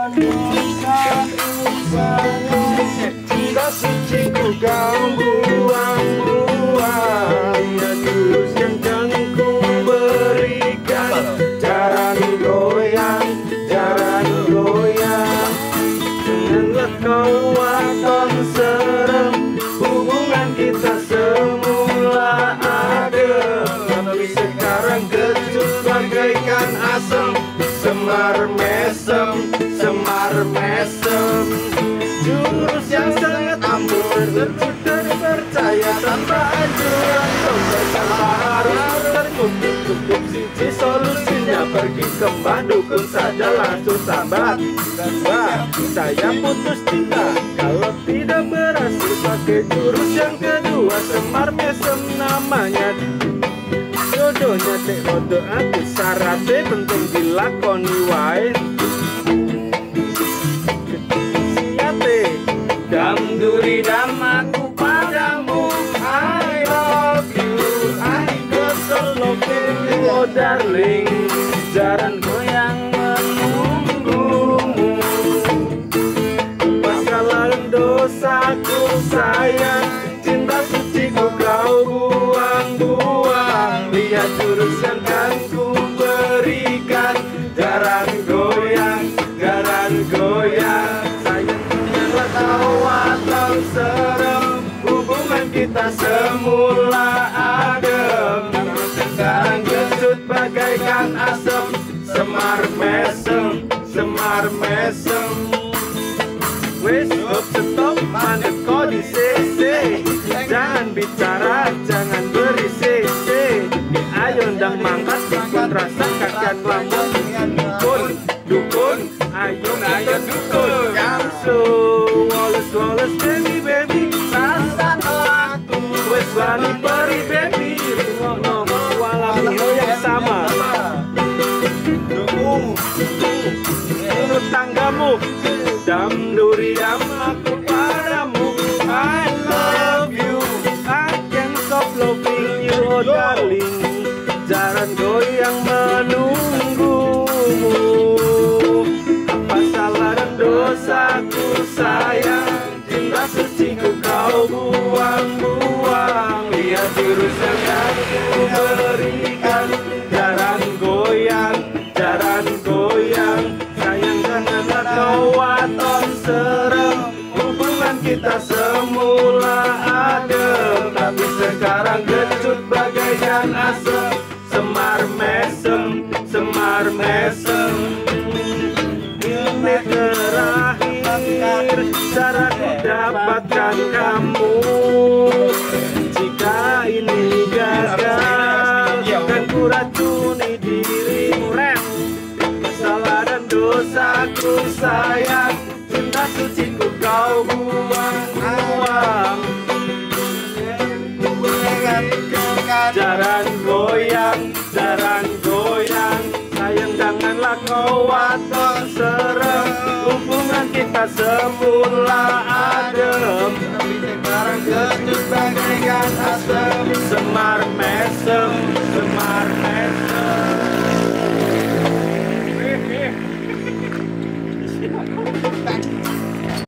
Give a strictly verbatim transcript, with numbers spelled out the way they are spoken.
Cinta suci ku kau buang-buang, ya jurus yang kan ku berikan. Jaran goyang, jaran goyang, janganlah kau waton serem. Hubungan kita semula adem, tapi sekarang kecut bagaikan asem. Semar mesem, semar mesem, jurus yang sangat ampuh, terputar percaya tanpa anjuran. Tanpa harus terkutuk, cukup siji solusinya pergi kembang. Dukun saja langsung sambat. Wah, saya putus cinta kalau tidak berhasil pakai jurus yang kedua. Semar mesem namanya, jodohnya teh odo ati, syaratnya penting dilakoni wae. Siate dam duri dam aku padamu, I love you, I got so loving you, oh darling. Jaran goyang menunggumu, kesalahan dosaku sayang, cinta suci ku kau buang-buang. Lihat jurus yang kan ku berikan. Jaran goyang, jaran goyang, sayang janganlah kau waton serem. Hubungan kita semula adem, sekarang kecut bagaikan asem. Semar mesem, semar mesem. Wes stop stop, mana kau di cc. Jangan bicara, jangan berisik. Ayo ndang mangkat, dukun rasa kakek lamun. Dukun, dukun, ayo ayo dukun. So, Wallace Wallace baby baby, rasa aku. Wes wani peri baby, no walau yang sama. Dukung, menurut tanggamu. Dam duri dam aku padamu, I love you, I can't stop loving you, oh darling. Jaran goyang menunggumu, apa salah dan dosaku sayang, cinta suci ku kau buang-buang. Lihat jurus yang kan ku berikan. Jaran goyang, jaran goyang, sayang janganlah kau waton serem. Hubungan kita semula adem, tapi sekarang kecut bagaikan asem. Semar mesem, semar mesem. Ini terakhir cara ku dapatkan kamu. Jika ini gagal, kan ku racuni dirimu. Salah dan dosaku sayang, cinta suci ku kau buang-buang. Jaran goyang, jaran goyang, sayang janganlah kau waton serem. Hubungan kita semula ada.